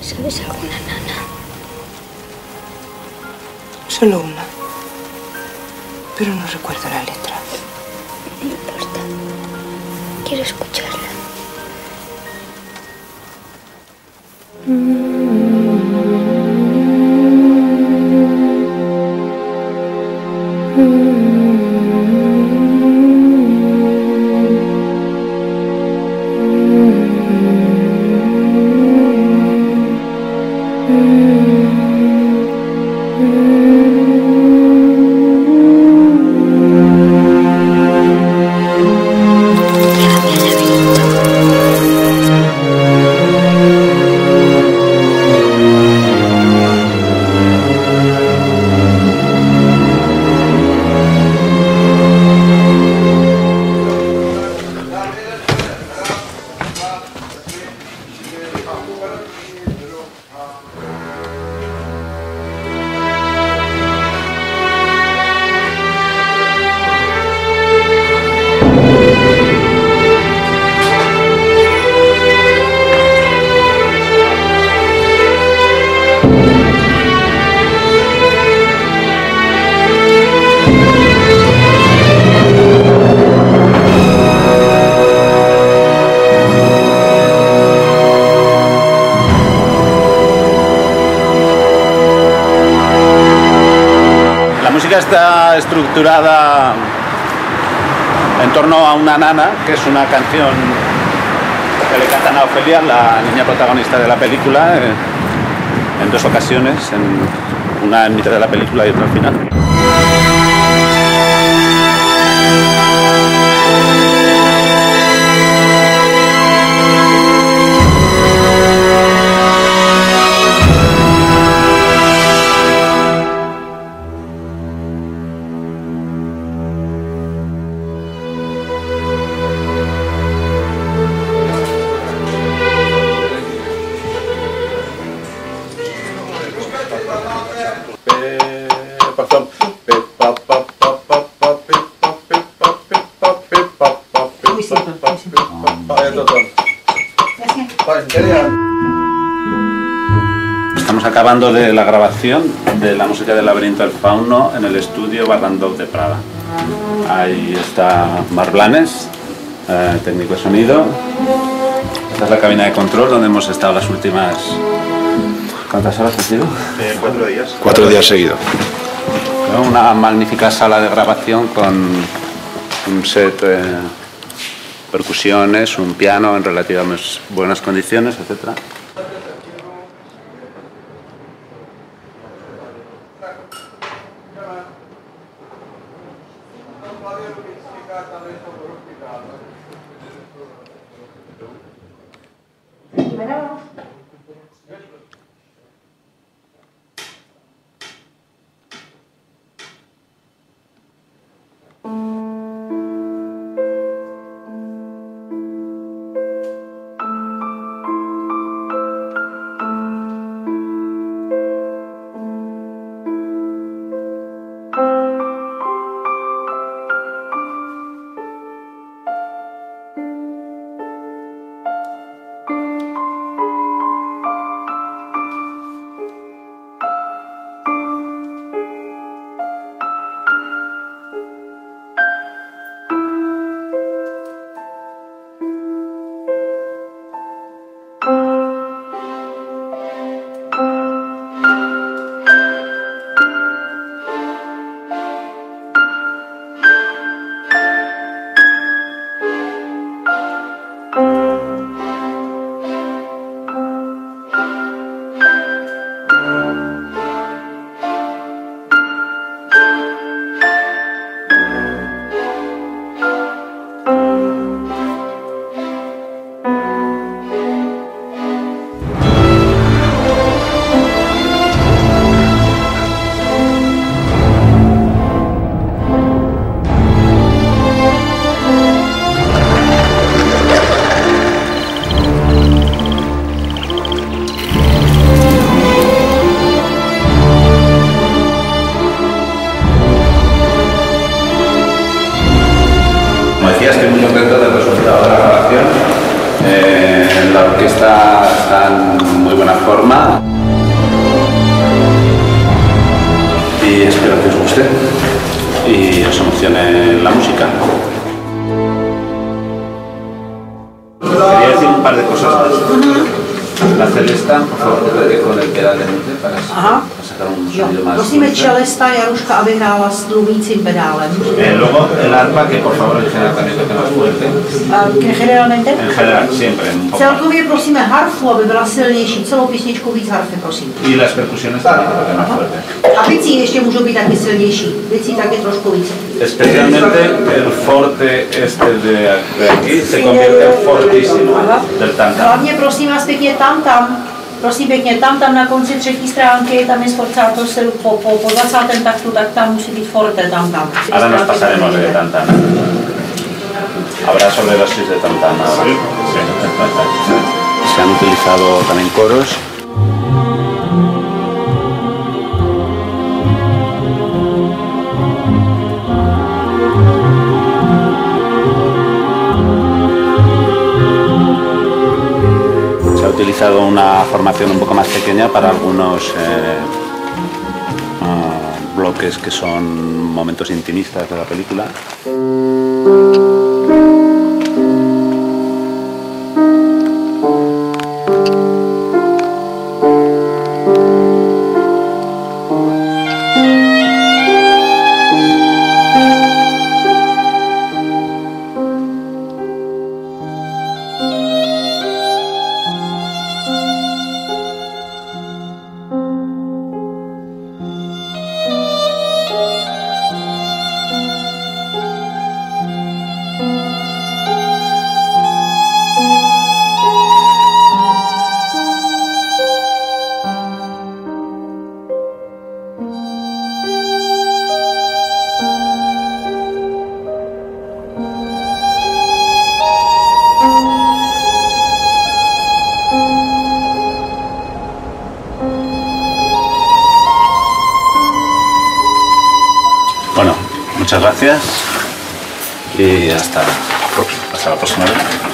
¿Sabes alguna nana? Solo una. Pero no recuerdo la letra. No importa. Quiero escucharla. La música está estructurada en torno a una nana, que es una canción que le cantan a Ofelia, la niña protagonista de la película, en dos ocasiones, una en mitad de la película y otra al final. Estamos acabando de la grabación de la música del Laberinto del Fauno en el estudio Barrandov de Praga. Ahí está Marc Blanes, técnico de sonido. Esta es la cabina de control donde hemos estado las últimas... ¿Cuántas horas ha sido? 4 días. 4 días seguidos. Una magnífica sala de grabación con un set, percusiones, un piano en relativamente buenas condiciones, etc. buena forma. Y espero que os guste y os emocione la música. Quería decir un par de cosas más. La celesta, por favor, te con el pedal de mente para sacar un sonido más. Prosíme čelesta Jaruška, aby hrála s tlumícím pedálem. Luego el arpa, que por favor en general también toque más fuerte. Generalmente? En general, siempre. Un poco. Celkově prosíme harfu, aby byla silnější. Celou písničku víc harfy, prosím. Y las percusiones también toque más fuerte. A bicí ještě můžou být taky silnější. Bicí taky trošku víc. Especialmente el forte este de aquí se convierte en fortísimo del tam-tam. Hlavně prosím vás pěkně tam. Prosím pěkně, tam na konci třetí stránky, tam je sforzato po 20. taktu, tak tam musí být forte tam. Ahora nos pasaremos de tam-tam. Habrá sobredosis de tam-tam ahora. Sí. Se han utilizado también coros. Utilizado una formación un poco más pequeña para algunos bloques que son momentos intimistas de la película. Bueno, muchas gracias y hasta la próxima vez.